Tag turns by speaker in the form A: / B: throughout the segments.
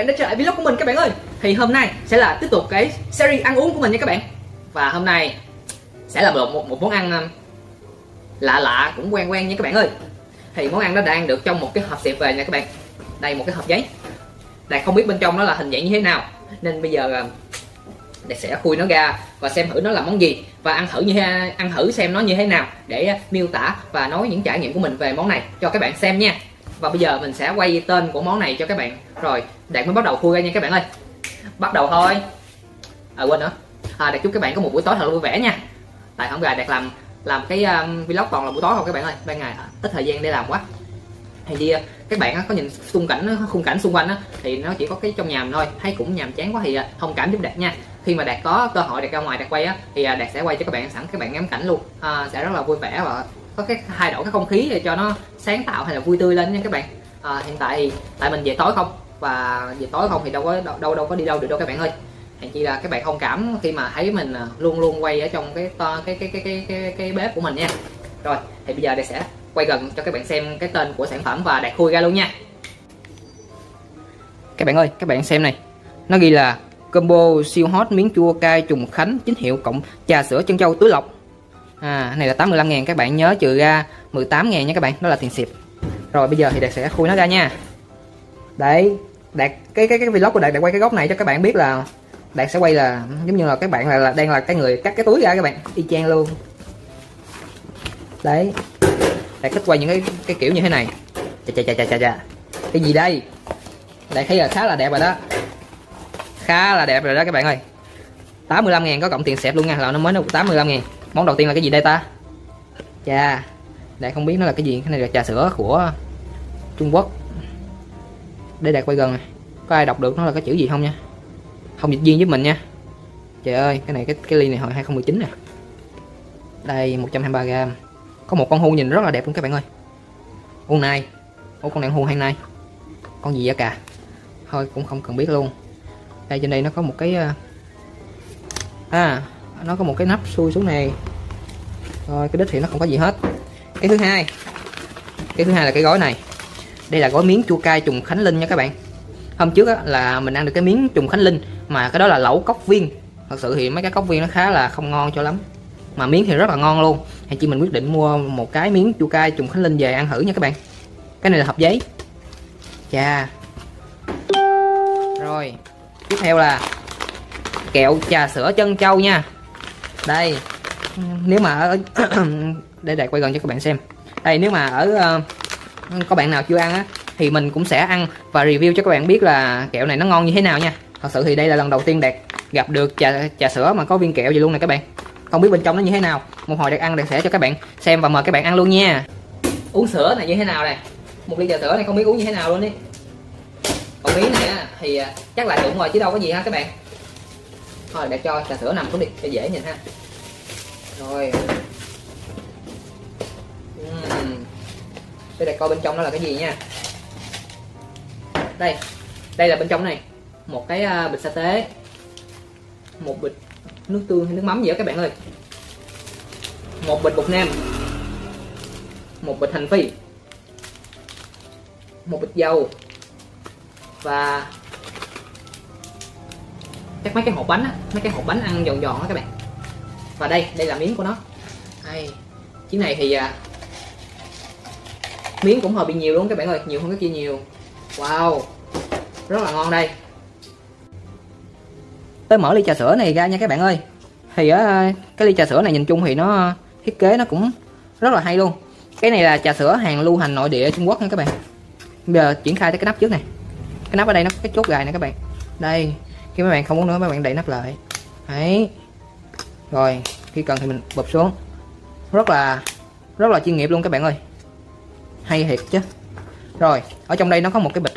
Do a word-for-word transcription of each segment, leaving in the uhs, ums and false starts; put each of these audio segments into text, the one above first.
A: bạn đã trở lại vlog của mình các bạn ơi. Thì hôm nay sẽ là tiếp tục cái series ăn uống của mình nha các bạn. Và hôm nay sẽ là một, một, một món ăn lạ lạ cũng quen quen nha các bạn ơi. Thì món ăn nó đang được trong một cái hộp xịt về nha các bạn. Đây một cái hộp giấy. Đạt không biết bên trong nó là hình dạng như thế nào, nên bây giờ Đạt sẽ khui nó ra và xem thử nó là món gì và ăn thử như thế, ăn thử xem nó như thế nào để miêu tả và nói những trải nghiệm của mình về món này cho các bạn xem nha. Và bây giờ mình sẽ quay tên của món này cho các bạn. Rồi Đạt mới bắt đầu khui ra nha các bạn ơi. Bắt đầu thôi. À quên nữa. À, Đạt chúc các bạn có một buổi tối thật là vui vẻ nha. Tại không gà Đạt làm làm cái um, vlog toàn là buổi tối không các bạn ơi. Ban ngày ít thời gian để làm quá. Thì các bạn có nhìn xung cảnh khung cảnh xung quanh á, thì nó chỉ có cái trong nhà mình thôi, thấy cũng nhàm chán quá thì thông cảm giúp Đạt nha. Khi mà Đạt có cơ hội Đạt ra ngoài Đạt quay á, thì Đạt sẽ quay cho các bạn sẵn các bạn ngắm cảnh luôn, à, sẽ rất là vui vẻ và có cái thay đổi cái không khí để cho nó sáng tạo hay là vui tươi lên nha các bạn. À, hiện tại thì tại mình về tối không, và về tối không thì đâu có đâu đâu, đâu có đi đâu được đâu các bạn ơi. Hèn chi là các bạn thông cảm khi mà thấy mình luôn luôn quay ở trong cái to cái cái cái cái cái, cái bếp của mình nha. Rồi thì bây giờ Đạt sẽ quay gần cho các bạn xem cái tên của sản phẩm và Đạt khui ra luôn nha. Các bạn ơi, các bạn xem này, nó ghi là combo siêu hot miếng chua cay trùng khánh chính hiệu cộng trà sữa trân châu túi lọc. À, cái này là tám mươi lăm ngàn, các bạn nhớ trừ ra mười tám ngàn nha các bạn, đó là tiền ship. Rồi bây giờ thì Đạt sẽ khui nó ra nha. Đấy, Đạt cái cái cái vlog của Đạt Đạt quay cái góc này cho các bạn biết là Đạt sẽ quay là giống như là các bạn là, là đang là cái người cắt cái túi ra các bạn, y chang luôn. Đấy. Đạt thích quay những cái cái kiểu như thế này. Chà chà chà chà chà. Cái gì đây? Đạt thấy là khá là đẹp rồi đó. Khá là đẹp rồi đó các bạn ơi. tám mươi lăm ngàn có cộng tiền xẹp luôn nha, là nó mới nó tám mươi lăm ngàn. Món đầu tiên là cái gì đây ta? Chà, Đạt không biết nó là cái gì. Cái này là trà sữa của Trung Quốc. Để Đạt quay gần này. Có ai đọc được nó là cái chữ gì không nha? Không dịch viên giúp mình nha. Trời ơi, cái này cái cái ly này hồi hai không một chín nè. Đây một trăm hai mươi ba gam. Có một con hươu nhìn rất là đẹp luôn các bạn ơi. Hươu nai. Ủa con này hươu hay nai? Con gì vậy cả? Thôi cũng không cần biết luôn. Đây trên đây nó có một cái à, nó có một cái nắp xuôi xuống này. Rồi cái đít thì nó không có gì hết. Cái thứ hai. Cái thứ hai là cái gói này. Đây là gói miếng chua cay trùng khánh linh nha các bạn. Hôm trước á, là mình ăn được cái miếng trùng khánh linh mà cái đó là lẩu cốc viên. Thật sự thì mấy cái cốc viên nó khá là không ngon cho lắm. Mà miếng thì rất là ngon luôn. Hay chỉ mình quyết định mua một cái miếng chua cay trùng khánh linh về ăn thử nha các bạn. Cái này là hộp giấy. Chà. Rồi tiếp theo là kẹo trà sữa trân châu nha. Đây. Nếu mà ở để Đạt quay gần cho các bạn xem. Đây nếu mà ở uh, có bạn nào chưa ăn á, thì mình cũng sẽ ăn và review cho các bạn biết là kẹo này nó ngon như thế nào nha. Thật sự thì đây là lần đầu tiên Đạt gặp được trà, trà sữa mà có viên kẹo gì luôn nè các bạn. Không biết bên trong nó như thế nào. Một hồi Đạt ăn Đạt sẽ cho các bạn xem và mời các bạn ăn luôn nha. Uống sữa này như thế nào này. Một ly trà sữa này không biết uống như thế nào luôn đi. Còn miếng này á, thì chắc là đụng rồi chứ đâu có gì ha các bạn. Thôi Đạt cho trà sữa nằm xuống đi cho dễ nhìn ha. Rồi. uhm. Để Đạt coi bên trong nó là cái gì nha. Đây. Đây là bên trong này. Một cái bịch sa tế. Một bịch nước tương hay nước mắm gì đó các bạn ơi. Một bịch bột nêm. Một bịch hành phi. Một bịch dầu. Và chắc mấy cái hộp bánh á, mấy cái hộp bánh ăn giòn giòn đó các bạn. Và đây, đây là miếng của nó. Đây. Chiếc này thì à, miếng cũng hơi bị nhiều luôn các bạn ơi, nhiều hơn cái kia nhiều. Wow. Rất là ngon đây. Tới mở ly trà sữa này ra nha các bạn ơi. Thì á, cái ly trà sữa này nhìn chung thì nó thiết kế nó cũng rất là hay luôn. Cái này là trà sữa hàng lưu hành nội địa Trung Quốc nha các bạn. Bây giờ triển khai tới cái nắp trước này. Cái nắp ở đây nó có cái chốt gài này các bạn. Đây, khi mấy bạn không muốn nữa mấy bạn đậy nắp lại. Đấy. Rồi, khi cần thì mình bụp xuống. Rất là rất là chuyên nghiệp luôn các bạn ơi. Hay thiệt chứ. Rồi, ở trong đây nó có một cái bịch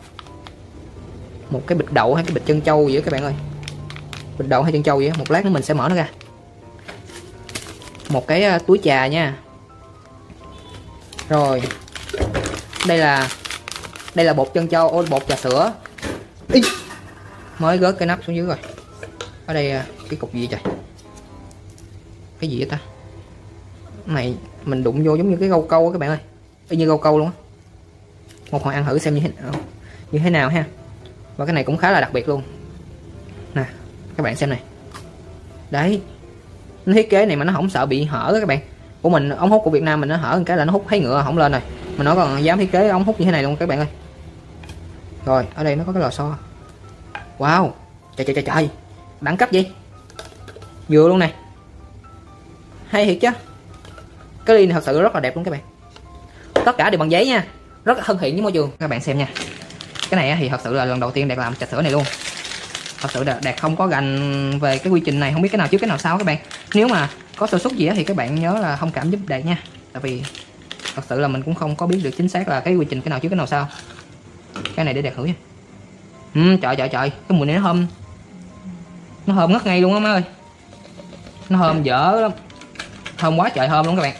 A: một cái bịch đậu hay cái bịch trân châu gì đó các bạn ơi. Bịch đậu hay trân châu vậy, một lát nữa mình sẽ mở nó ra. Một cái uh, túi trà nha. Rồi. Đây là đây là bột trân châu, ô, bột trà sữa. Ý. Mới gớt cái nắp xuống dưới rồi. Ở đây uh, cái cục gì vậy trời? Cái gì vậy ta? Cái này mình đụng vô giống như cái gâu câu các bạn ơi. Y như gâu câu luôn á. Một hồi ăn thử xem như thế nào. Như thế nào ha. Và cái này cũng khá là đặc biệt luôn nè, các bạn xem này. Đấy, nó thiết kế này mà nó không sợ bị hở đó các bạn. Của mình ống hút của Việt Nam mình nó hở một cái là nó hút thấy ngựa không lên rồi, mà nó còn dám thiết kế ống hút như thế này luôn các bạn ơi. Rồi ở đây nó có cái lò xo. Wow, trời trời trời trời, đẳng cấp gì vừa luôn này, hay thiệt chứ. Cái ly này thật sự rất là đẹp luôn các bạn, tất cả đều bằng giấy nha, rất là thân thiện với môi trường. Các bạn xem nha, cái này thì thật sự là lần đầu tiên Đạt làm trà sữa này luôn. Thật sự Đạt không có gành về cái quy trình này, không biết cái nào trước cái nào sau các bạn. Nếu mà có sơ suất gì đó thì các bạn nhớ là thông cảm giúp Đạt nha, tại vì thật sự là mình cũng không có biết được chính xác là cái quy trình cái nào trước cái nào sau. Cái này để Đạt thử nha. Ừ, trời trời trời, cái mùi này nó thơm, nó thơm ngất ngay luôn á má ơi, nó thơm dở lắm, thơm quá trời thơm luôn các bạn.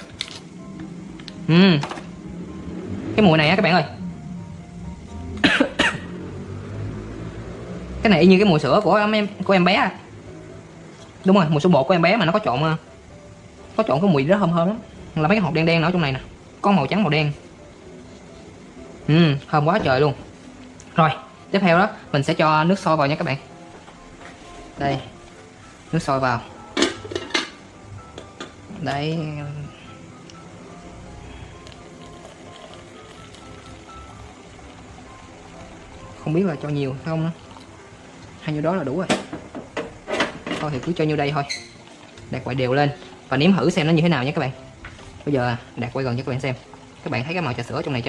A: Ừ, cái mùi này á các bạn ơi, cái này y như cái mùi sữa của em của em bé. Đúng rồi, mùi sữa bột của em bé mà nó có trộn có trộn cái mùi rất thơm thơm lắm, là mấy cái hột đen đen ở trong này nè, có màu trắng màu đen. Ừ, thơm quá trời luôn. Rồi tiếp theo đó mình sẽ cho nước sôi vào nha các bạn. Đây, nước sôi vào. Đấy, không biết là cho nhiều không nữa, hay nhiêu đó là đủ rồi. Thôi thì cứ cho nhiêu đây thôi. Đạt quậy đều lên và nếm thử xem nó như thế nào nhé các bạn. Bây giờ Đạt quay gần cho các bạn xem. Các bạn thấy cái màu trà sữa trong này chưa?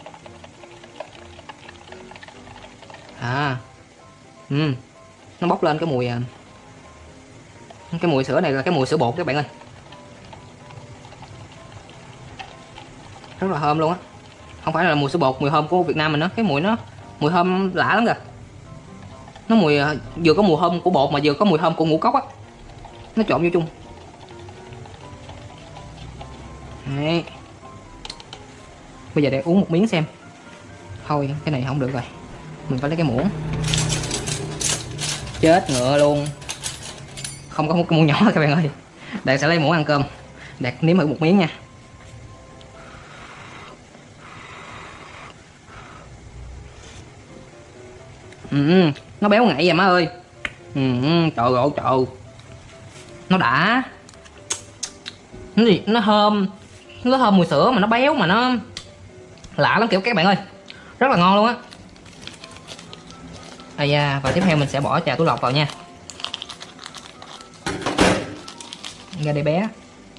A: À, ừ, nó bốc lên cái mùi, cái mùi sữa này là cái mùi sữa bột các bạn ơi, rất là thơm luôn á. Không phải là mùi sữa bột, mùi thơm của Việt Nam mình đó, cái mùi nó mùi thơm lạ lắm kìa. Nó mùi vừa có mùi thơm của bột mà vừa có mùi thơm của ngũ cốc á, nó trộn vô chung. Đấy. Bây giờ để uống một miếng xem. Thôi cái này không được rồi, mình phải lấy cái muỗng. Chết ngựa luôn, không có một cái muỗng nhỏ các bạn ơi. Đạt sẽ lấy muỗng ăn cơm. Đạt nếm thử một miếng nha. Ừ, nó béo ngậy vậy má ơi. Ừ, trời ơi trời, nó đã, nó gì, nó thơm, nó thơm mùi sữa mà nó béo mà nó lạ lắm kiểu các bạn ơi, rất là ngon luôn á. À da, và tiếp theo mình sẽ bỏ trà túi lọc vào nha. Ra đây bé.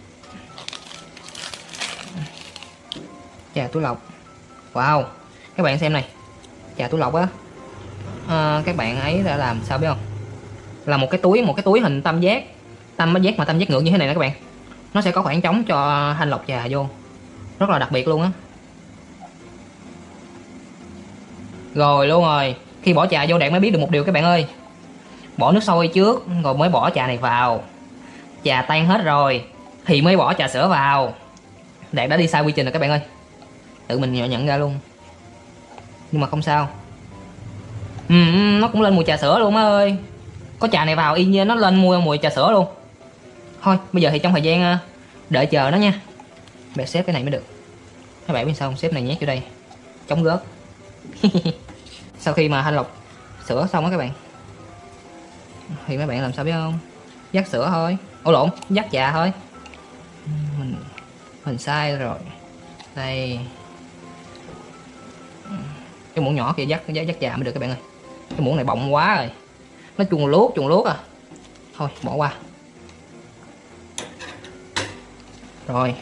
A: Trà túi lọc. Wow, các bạn xem này, trà túi lọc á, à, các bạn ấy đã làm sao biết không, là một cái túi một cái túi hình tam giác, tam giác mà tam giác ngược như thế này đó các bạn. Nó sẽ có khoảng trống cho thanh lọc trà vô, rất là đặc biệt luôn á. Rồi luôn rồi, khi bỏ trà vô Đạt mới biết được một điều các bạn ơi. Bỏ nước sôi trước rồi mới bỏ trà này vào. Trà tan hết rồi thì mới bỏ trà sữa vào. Đạt đã đi sai quy trình rồi các bạn ơi, tự mình nhận nhận ra luôn, nhưng mà không sao. Ừ, nó cũng lên mùi trà sữa luôn má ơi, có trà này vào y như nó lên mùi mùi trà sữa luôn. Thôi bây giờ thì trong thời gian đợi chờ nó nha, bạn xếp cái này mới được. Các bạn biết sao không, xếp này nhét vô đây chống rớt. Sau khi mà thanh lọc sữa xong á các bạn, thì mấy bạn làm sao biết không, vắt sữa thôi, ổ lộn vắt trà thôi. Mình mình sai rồi. Đây, cái muỗng nhỏ kia dắt dắt, dắt trà mới được các bạn ơi. Cái muỗng này bọng quá rồi, nó chuồn luốt chuồn luốt à, thôi bỏ qua. Rồi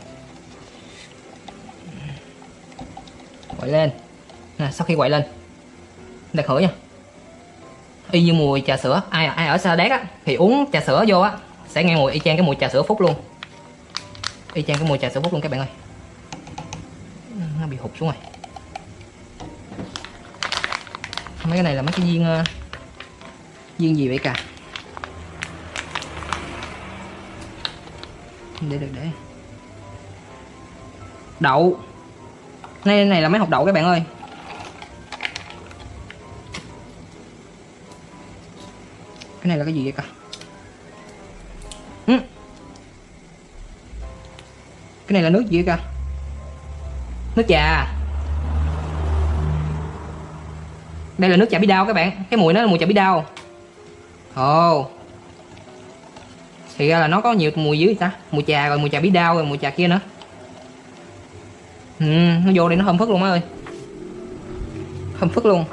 A: quậy lên nè, sau khi quậy lên Đạt thử nha, y như mùi trà sữa. Ai ai ở Sa Đéc á thì uống trà sữa vô á sẽ nghe mùi y chang cái mùi trà sữa Phúc luôn, y chang cái mùi trà sữa Phúc luôn các bạn ơi. Nó bị hụt xuống rồi. Mấy cái này là mấy cái viên uh, viên gì vậy cả, để được để đậu. Này này là mấy hột đậu các bạn ơi. Cái này là cái gì vậy cả? Ừ. Cái này là nước gì vậy cả? Nước trà. Đây là nước chà bí đao các bạn, cái mùi nó là mùi chà bí đao. Ồ, oh. Thì ra là nó có nhiều mùi dưới ta, mùi trà rồi mùi trà bí đao rồi mùi trà kia nữa. Ừ, nó vô đây nó thơm phức luôn á ơi, thơm phức luôn.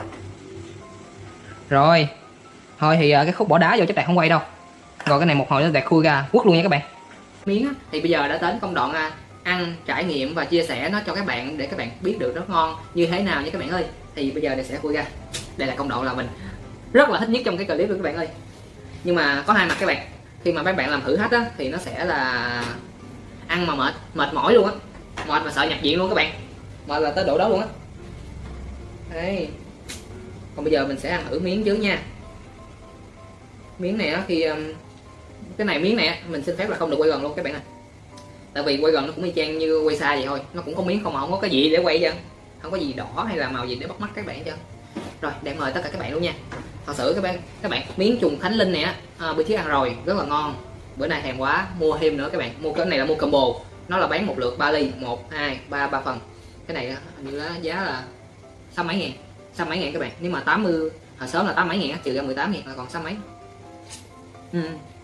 A: Rồi thôi thì cái khúc bỏ đá vô chắc Đạt không quay đâu. Rồi cái này một hồi nó Đạt khui ra quất luôn nha các bạn. Miếng á, thì bây giờ đã đến công đoạn à, ăn, trải nghiệm và chia sẻ nó cho các bạn để các bạn biết được nó ngon như thế nào nha các bạn ơi. Thì bây giờ Đạt sẽ khui ra. Đây là công đoạn là mình rất là thích nhất trong cái clip của các bạn ơi. Nhưng mà có hai mặt các bạn. Khi mà các bạn làm thử thách á thì nó sẽ là ăn mà mệt, mệt mỏi luôn á, mệt mà sợ nhập viện luôn các bạn, mệt là tới độ đó luôn á. Đây. Còn bây giờ mình sẽ ăn thử miếng trước nha. Miếng này á, khi um, cái này miếng này mình xin phép là không được quay gần luôn các bạn ơi. Tại vì quay gần nó cũng y chang như quay xa vậy thôi, nó cũng có miếng không mà không có cái gì để quay chứ, không có gì đỏ hay là màu gì để bắt mắt các bạn chứ. Rồi đang mời tất cả các bạn luôn nha. Thật sự các bạn các bạn miếng trùng thánh linh này á, à, bữa trước ăn rồi rất là ngon, bữa nay thèm quá mua thêm nữa các bạn. Mua cái này là mua combo, nó là bán một lượt ba ly, một hai ba ba phần. Cái này hình như là giá là sáu mấy ngàn, sáu mấy ngàn các bạn. Nếu mà tám mươi hồi sớm là tám mấy ngàn á, trừ ra mười tám ngàn là còn sáu mấy. Ừ.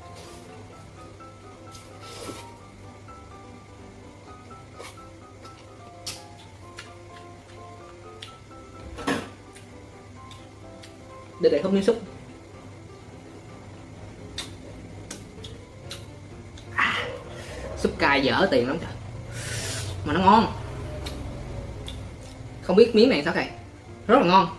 A: Để để húp miếng súp. À, súp cay dở tiền lắm trời, mà nó ngon. Không biết miếng này sao thầy, rất là ngon.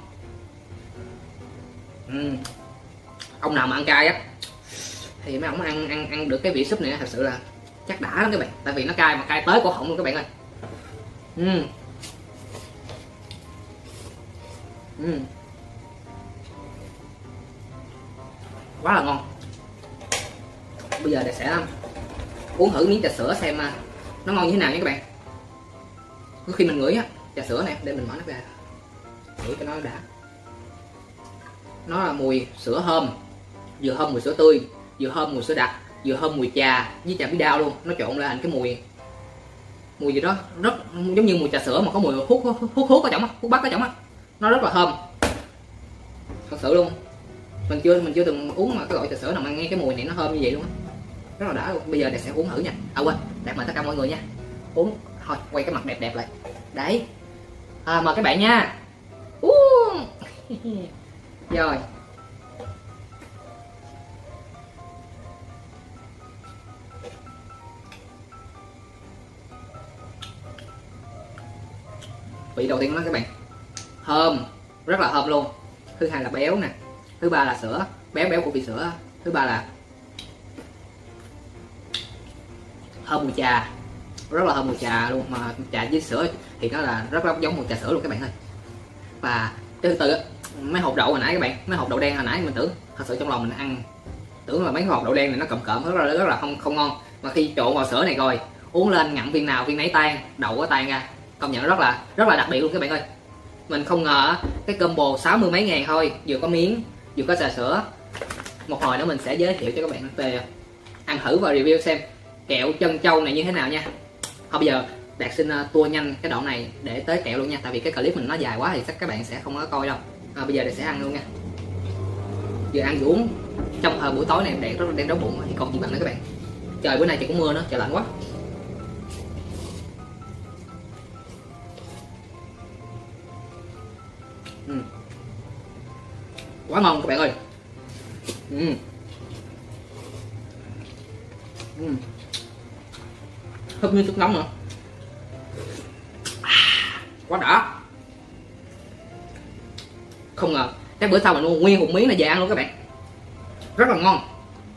A: Ừ. Ông nào mà ăn cay á thì mấy ông ăn ăn ăn được cái vị súp này thật sự là chắc đã lắm các bạn, tại vì nó cay mà cay tới cổ họng luôn các bạn ơi. Ừ. Ừ. Quá là ngon. Bây giờ để sẽ uống thử miếng trà sữa xem nó ngon như thế nào nha các bạn. Khi mình ngửi á trà sữa này, để mình mở nó ra ngửi cho nó đã. Nó là mùi sữa thơm, vừa thơm mùi sữa tươi, vừa thơm mùi sữa đặc, vừa thơm mùi trà với trà bí đao luôn. Nó trộn lại thành cái mùi mùi gì đó rất giống như mùi trà sữa mà có mùi hút hút hút hút ở trong á, hút bắc ở trong á. Nó rất là thơm thật sự luôn. Mình chưa mình chưa từng uống mà cái loại trà sữa nào mà nghe cái mùi này nó thơm như vậy luôn á, rất là đã luôn. Bây giờ Đạt sẽ uống thử nha. À quên, Đạt mời tất cả mọi người nha. Uống thôi, quay cái mặt đẹp đẹp lại đấy. À, mời các bạn nha. Uống. Rồi. Vị đầu tiên đó các bạn, thơm, rất là thơm luôn. Thứ hai là béo nè, thứ ba là sữa, béo béo của vị sữa. Thứ ba là thơm mùi trà, rất là thơm mùi trà luôn, mà trà với sữa thì nó là rất là giống mùi trà sữa luôn các bạn ơi. Và thứ tư mấy hộp đậu hồi nãy các bạn, mấy hộp đậu đen hồi nãy mình tưởng thật sự trong lòng mình ăn tưởng là mấy hộp đậu đen này nó cộm cộm rất là rất là không không ngon, mà khi trộn vào sữa này rồi uống lên ngậm viên nào viên nấy tan, đậu có tan ra, công nhận rất là rất là đặc biệt luôn các bạn ơi. Mình không ngờ cái combo sáu mươi mấy ngàn thôi, vừa có miếng vừa có trà sữa. Một hồi nữa mình sẽ giới thiệu cho các bạn về ăn thử và review xem kẹo trân châu này như thế nào nha. Thôi bây giờ Đạt xin tua nhanh cái đoạn này để tới kẹo luôn nha, tại vì cái clip mình nó dài quá thì chắc các bạn sẽ không có coi đâu. À, bây giờ Đạt sẽ ăn luôn nha. Vừa ăn vừa uống trong thời buổi tối này Đạt rất là đang đói bụng thì còn gì bằng nữa các bạn. Trời bữa nay trời cũng mưa nữa, trời lạnh quá. Ừ. Quá ngon các bạn ơi. Ừ. Ừ. Húp như nước nóng nữa. À, quá đã. Không ngờ cái bữa sau mình mua nguyên một miếng này về ăn luôn các bạn, rất là ngon.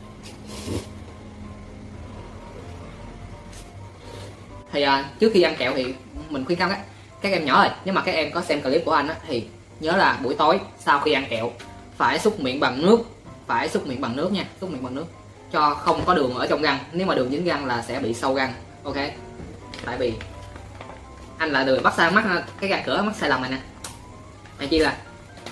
A: Thì à, trước khi ăn kẹo thì mình khuyên cáo các các em nhỏ ơi, nếu mà các em có xem clip của anh á, thì nhớ là buổi tối sau khi ăn kẹo phải súc miệng bằng nước, phải súc miệng bằng nước nha, súc miệng bằng nước cho không có đường ở trong răng. Nếu mà đường dính răng là sẽ bị sâu răng, ok. Tại vì anh là người bắt sai mắc cái răng cửa mắc sai lầm này nè, này chi là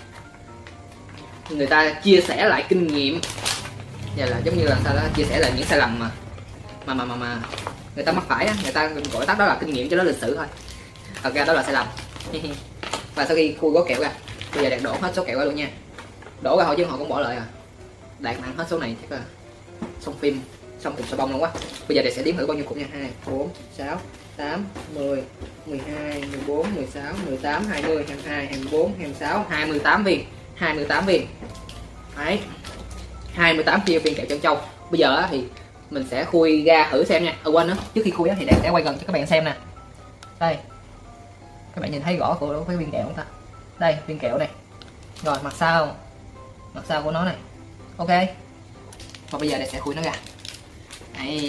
A: người ta chia sẻ lại kinh nghiệm, giờ là giống như là sao đó, chia sẻ lại những sai lầm mà mà mà mà, mà người ta mắc phải á, người ta gọi tắt đó là kinh nghiệm cho nó lịch sự thôi. Thật ra đó là sai lầm. Và sau khi khui gói kẹo ra Bây giờ Đạt đổ hết số kẹo ra luôn nha. Đổ ra thôi chứ họ cũng bỏ lại à. Đạt ăn hết số này chắc là xong phim, xong cục xà bông luôn quá. Bây giờ Đạt sẽ đếm thử bao nhiêu cục nha. Hai, bốn, sáu, tám, mười, mười hai, mười bốn, mười sáu, mười tám, hai mươi, hai mươi hai, hai mươi bốn, hai mươi sáu, hai mươi tám viên. hai mươi tám viên. Đấy. hai mươi tám viên kẹo trân châu. Bây giờ á, thì mình sẽ khui ra thử xem nha. Ờ quên nữa, trước khi khui á, thì Đạt sẽ quay gần cho các bạn xem nè. Đây. Các bạn nhìn thấy rõ của cái viên kẹo không ta? Đây, viên kẹo này. Rồi mặt sau. Mặt sau của nó này. Ok. Và bây giờ Đạt sẽ khui nó ra. Đây.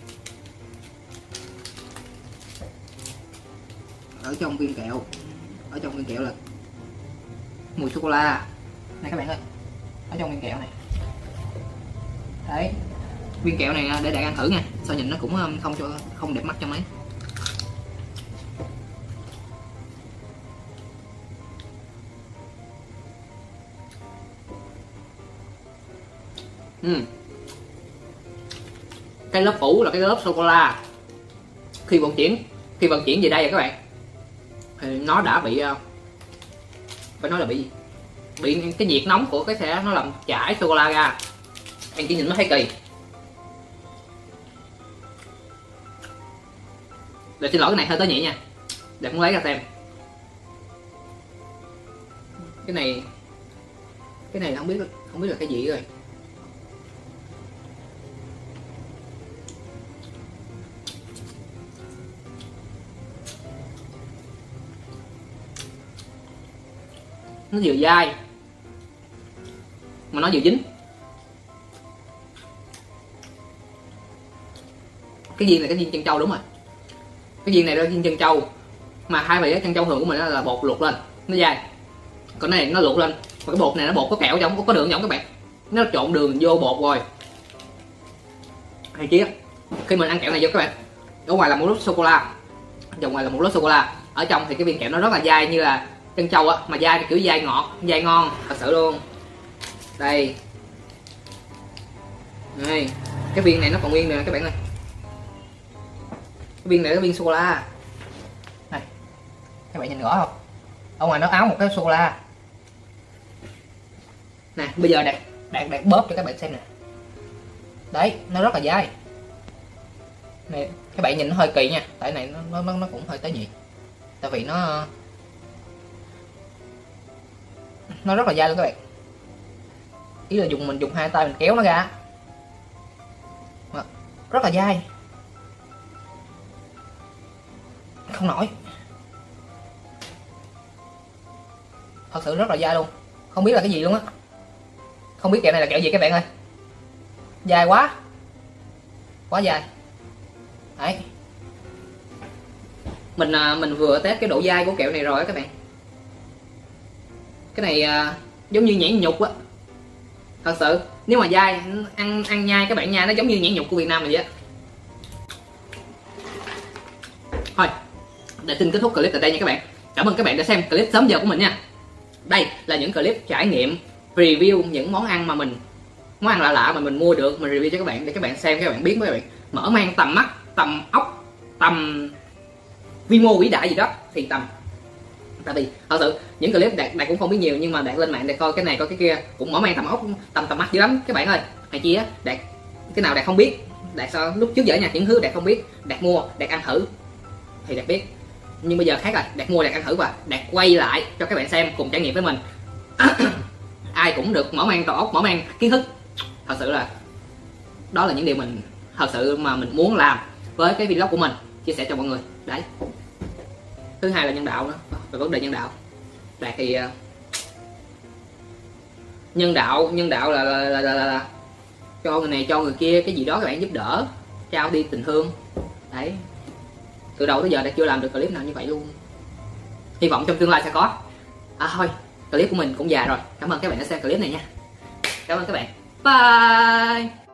A: Ở trong viên kẹo, ở trong viên kẹo là mùi sô cô la này các bạn ơi. Ở trong viên kẹo này. Đấy. Viên kẹo này để Đạt ăn thử nha. Sao nhìn nó cũng không cho không đẹp mắt cho mấy. Uhm. Cái lớp phủ là cái lớp sô cô la. Khi vận chuyển khi vận chuyển về đây rồi các bạn, thì nó đã bị phải nói là bị bị cái nhiệt nóng của cái xe nó làm chảy sô cô la ra. Anh chỉ nhìn nó thấy kỳ. Để xin lỗi cái này hơi tới nhẹ nha. Để muốn lấy ra xem. Cái này cái này không biết không biết là cái gì rồi. Nó vừa dai mà nó vừa dính. Cái viên này cái viên chân trâu đúng rồi. Cái viên này là viên chân trâu. Mà hai vị chân trâu thường của mình là bột luộc lên nó dai. Còn cái này nó luộc lên. Mà cái bột này nó bột có kẹo trong, có đường trong các bạn. Nó trộn đường vô bột rồi. Hay chứ khi mình ăn kẹo này vô các bạn, ở ngoài là một lớp sô cô la, ở ngoài là một lớp sô cô la, ở trong thì cái viên kẹo nó rất là dai như là chân trâu á, mà dai thì kiểu dai ngọt, dai ngon thật sự luôn. Đây. Đây, cái viên này nó còn nguyên nè các bạn ơi. Cái viên này là cái viên sô cô la. Này. Các bạn nhìn rõ không? Ở ngoài nó áo một cái sô cô la. Nè, bây giờ Đạt Đạt Đạt bóp cho các bạn xem nè. Đấy, nó rất là dai. Nè, các bạn nhìn nó hơi kỳ nha, tại này nó nó nó cũng hơi tế nhị. Tại vì nó nó rất là dai luôn các bạn. Ý là dùng mình dùng hai tay mình kéo nó ra. Rất là dai. Không nổi. Thật sự rất là dai luôn. Không biết là cái gì luôn á. Không biết kẹo này là kẹo gì các bạn ơi. Dai quá. Quá dai. Đấy. Mình mình vừa test cái độ dai của kẹo này rồi các bạn. Cái này à, giống như nhãn nhục á. Thật sự nếu mà dai ăn ăn nhai các bạn nhai nó giống như nhãn nhục của Việt Nam mình vậy á. Thôi, để xin kết thúc clip tại đây nha các bạn. Cảm ơn các bạn đã xem clip sớm giờ của mình nha. Đây là những clip trải nghiệm review những món ăn mà mình món ăn lạ lạ mà mình mua được, mình review cho các bạn để các bạn xem, các bạn biết với các bạn mở mang tầm mắt, tầm óc, tầm vi mô vĩ đại gì đó thì tầm. Tại vì thật sự những clip Đạt, Đạt cũng không biết nhiều, nhưng mà Đạt lên mạng để coi cái này coi cái kia cũng mở mang tầm óc, tầm tầm mắt dữ lắm các bạn ơi. Hay chi á, Đạt cái nào Đạt không biết, Đạt sao lúc trước giờ nha, những thứ Đạt không biết Đạt mua, Đạt ăn thử thì Đạt biết. Nhưng bây giờ khác rồi, Đạt mua Đạt ăn thử và Đạt quay lại cho các bạn xem cùng trải nghiệm với mình. Ai cũng được mở mang đầu óc, mở mang kiến thức. Thật sự là đó là những điều mình thật sự mà mình muốn làm với cái vlog của mình, chia sẻ cho mọi người. Đấy. Thứ hai là nhân đạo nữa, về vấn đề nhân đạo. Đạt thì uh, nhân đạo nhân đạo là là, là, là, là, là cho người này cho người kia cái gì đó các bạn, giúp đỡ, trao đi tình thương. Đấy. Từ đầu tới giờ Đạt chưa làm được clip nào như vậy luôn. Hy vọng trong tương lai sẽ có. À thôi, clip của mình cũng dài rồi. Cảm ơn các bạn đã xem clip này nha. Cảm ơn các bạn. Bye.